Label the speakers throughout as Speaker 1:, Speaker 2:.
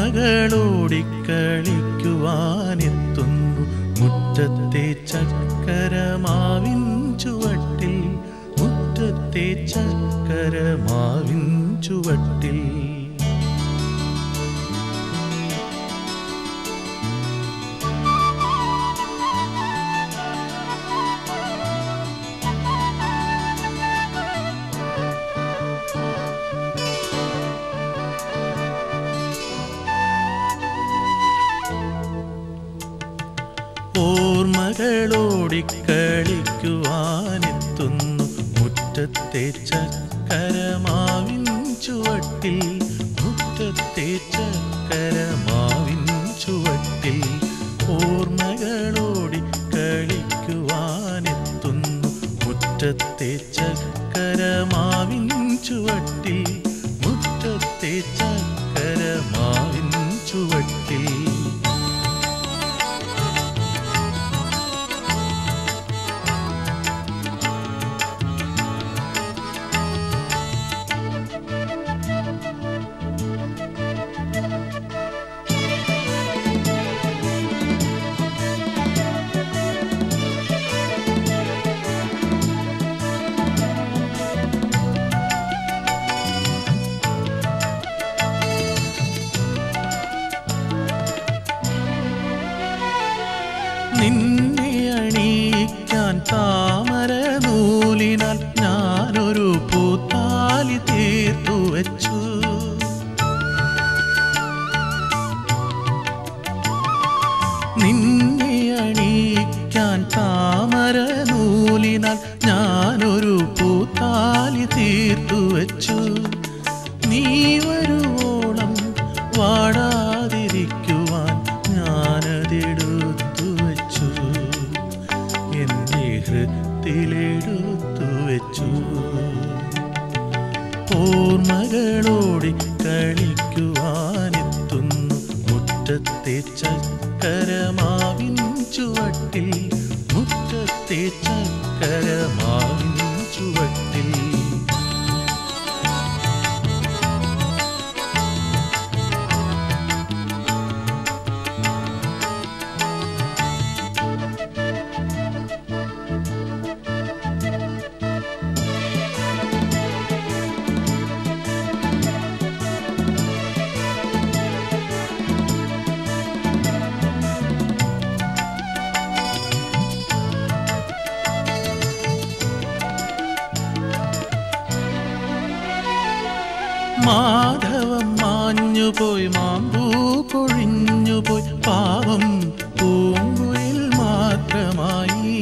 Speaker 1: ഓർമ്മകളോടിക്കളിക്കുവാനെത്തുന്നു മുറ്റത്തെ ചക്കരമാവിൻ ചുവട്ടിൽ, മുറ്റത്തെ ചക്കരമാവിൻ ചുവട്ടിൽ. ഓർമ്മകളോടിക്കളിക്കുവാനെത്തുന്നു മുറ്റത്തെ ചക്കരമാവിൻ ചുവട്ടിൽ, മുറ്റത്തെ ചക്കരമാവിൻ ചുവട്ടിൽ. ഓർമ്മകളോടിക്കളിക്കുവാനെത്തുന്നു മുറ്റത്തെ ചക്കരമാവിൻ ചുവട്ടിൽ, മുറ്റത്തെ ചക്കരമാവിൻ ചുവട്ടിൽ. നിന്നെ അണിയിക്കാൻ താമര നൂലിനാൽ ഞാനൊരു പൂത്താലി തീർത്തു വച്ചു. നിന്നെ അണിയിക്കാൻ താമര നൂലിനാൽ ഞാനൊരു പൂത്താലി തീർത്തു വച്ചു. നീ വരുവോളം വാടാതിരിക്കുവാൻ ഞാനതെടുത്തു വച്ചു, എൻ്റെ ഹൃത്തിലെടുത്തു വച്ചു. ഓർമ്മകളോടിക്കളിക്കുവാനെത്തുന്നു മുറ്റത്തെ ചക്കരമാവിൻ ചുവട്ടിൽ, മുറ്റത്തെ ചക്കരമാവിൻ ചുവട്ടിൽ. മാധവം മാഞ്ഞുപോയി, മാമ്പൂ കൊഴിഞ്ഞുപോയി, പാവം പൂങ്കുയിൽ മാത്രമായി.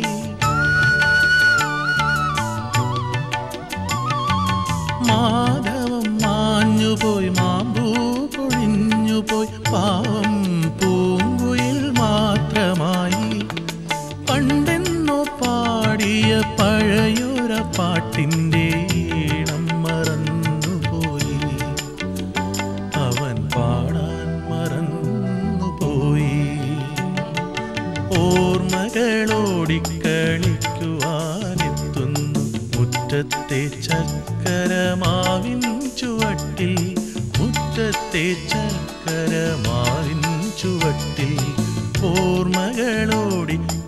Speaker 1: മാധവം മാഞ്ഞുപോയി, മാമ്പൂ കൊഴിഞ്ഞുപോയി, പാവം പൂങ്കുയിൽ മാത്രമായി. പണ്ടെന്നോ പാടിയ പഴയൊര പാട്ടിൻ്റെ ഈണം മറന്നുപോയി, അവൻ പാടാൻ മറന്നുപോയി. ഓർമ്മകളോടിക്കളിക്കുവാനെത്തുന്നു മുറ്റത്തെ ചക്കരമാവിൻ ചുവട്ടിൽ, മുറ്റത്തെ ചക്കരമാവിൻ ചുവട്ടിൽ. ഓർമ്മകളോടി